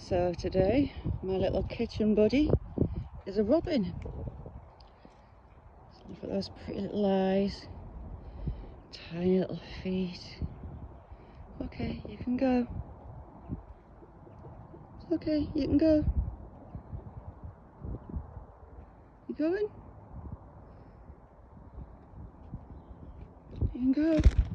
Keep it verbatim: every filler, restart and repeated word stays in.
So today, my little kitchen buddy is a robin. Look at those pretty little eyes, tiny little feet. Okay, you can go. It's okay, you can go. You going? You can go.